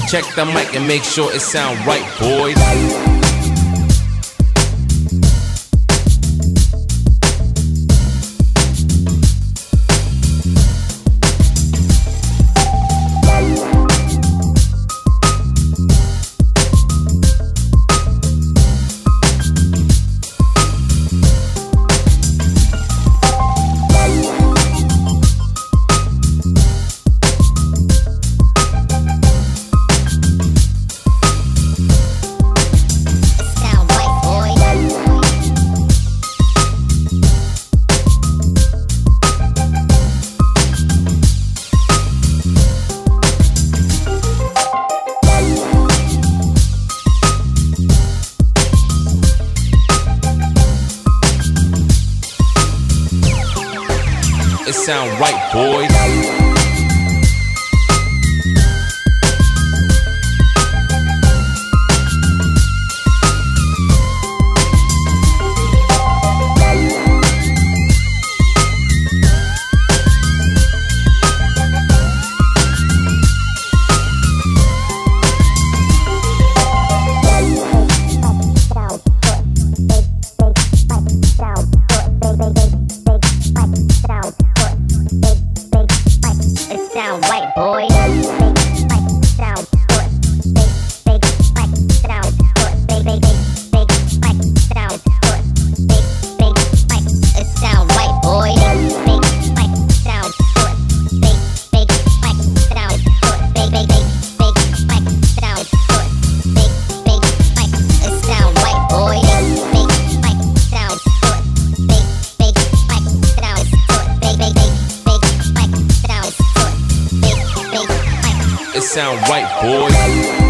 Check the mic and make sure it sound right, boys. It sound right, boys. Sound white, boy. Sound good. Big fight. Sound good. Big fight. Sound good. Big fight. It sound white, boy. Big fight. Sound good. Big fight. Sound good. Big fight. Sound good. Big fight. It sound white, boy. Big fight. Sound good. Big fight. Sound good. Big fight. Sound good. It sound right, boys.